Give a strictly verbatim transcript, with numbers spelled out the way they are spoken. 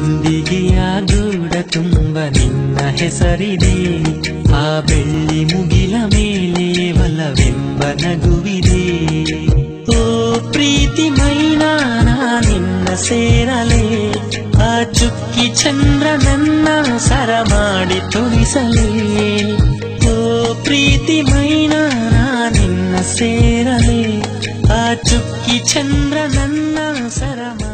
ಬಿಂದಿಗೆಯ ಗೂಡ ತುಂಬ ನಿನ್ನ ಹೆಸರಿದೆ. ಆ ಬೆಳ್ಳಿ ಮುಗಿಲ ಮೇಲೆ ಒಲವೆಂಬ ನಗುವಿದೆ. ಓ ಪ್ರೀತಿ ಮೈನಾನ ನಿನ್ನ ಸೇರಲೇ, ಆ ಚುಕ್ಕಿ ಚಂದ್ರ ನನ್ನ ಸರ ಮಾಡಿ ತುಳಿಸಲೇ. ಓ ಪ್ರೀತಿ ಮೈನಾನ ನಿನ್ನ ಸೇರಲೇ, ಆ ಚುಕ್ಕಿ ಚಂದ್ರ ನನ್ನ ಸರ ಮಾಡಿ